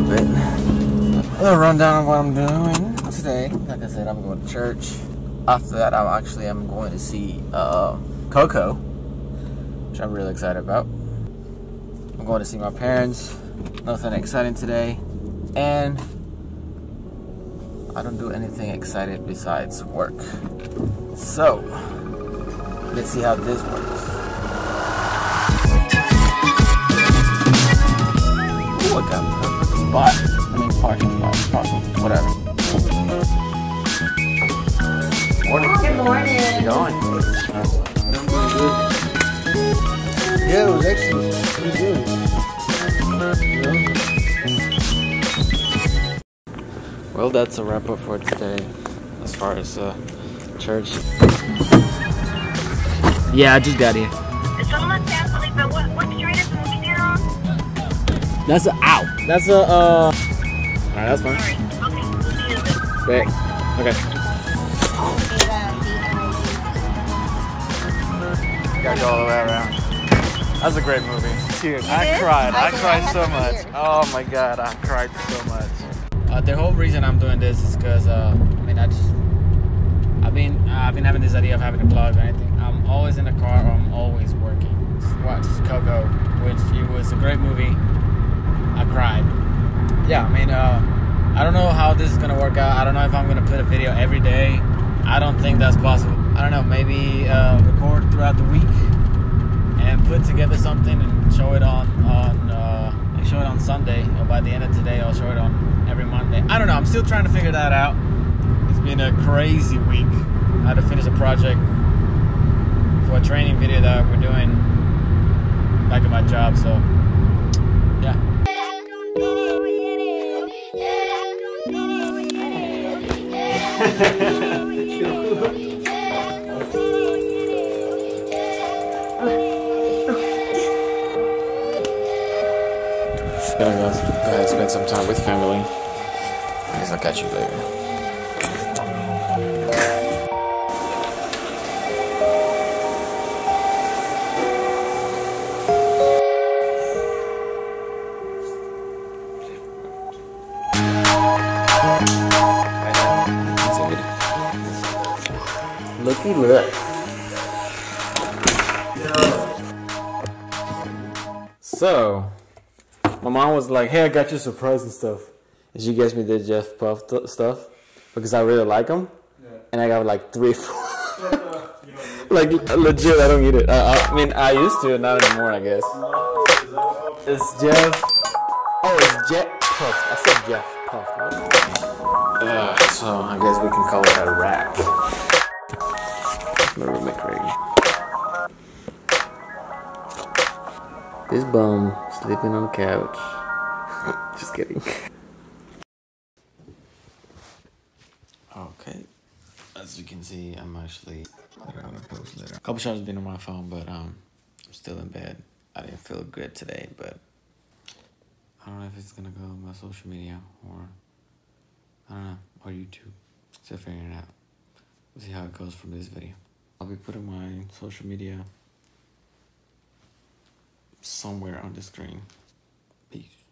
bit. A little rundown of what I'm doing today. Like I said, I'm going to church. After that, I'm going to see Coco, which I'm really excited about. I'm going to see my parents. Nothing exciting today. And I don't do anything exciting besides work. So, let's see how this works. Ooh, I got a perfect spot. I mean, parking, whatever. Morning. Good morning. How's it going? I'm doing good. Yeah, it was excellent. Pretty good. Well, that's a wrap up for today as far as church. Yeah, I just got here. What street is the movie theater on? That's a ow. That's a alright, that's fine. Okay, we'll see you then. Great. Okay. Gotta go all the way around. That's a great movie. Tears. I cried so much. Oh my god, I cried so much. The whole reason I'm doing this is because I've been having this idea of having a vlog or anything. I'm always in the car or I'm always working. Just watch Coco, which it was a great movie. I cried. Yeah, I don't know how this is gonna work out. I don't know if I'm gonna put a video every day. I don't think that's possible. I don't know, maybe record throughout the week and put together something and show it on Sunday, or by the end of today I'll show it on every Monday. I don't know, I'm still trying to figure that out. It's been a crazy week. I had to finish a project for a training video that we're doing back at my job, so yeah. Gonna go ahead, spend some time with family. I guess I'll catch you later. Looky look. So, my mom was like, hey, I got you a surprise and stuff. And she gets me the Jeff Puff stuff because I really like them. Yeah. And I got like 3, 4. Like, legit, I don't eat it. I used to, not anymore, I guess. It's Jeff. Oh, it's Jeff Puff. I said Jeff Puff. So, I guess we can call it a wrap. My roommate Craig. This bum sleeping on the couch. Just kidding. Okay, as you can see, I'm actually gonna post later. A couple shots been on my phone, but I'm still in bed. I didn't feel good today, but I don't know if it's gonna go on my social media or I don't know, or YouTube. Still figuring it out. We'll see how it goes from this video. I'll be putting my social media somewhere on the screen. Peace.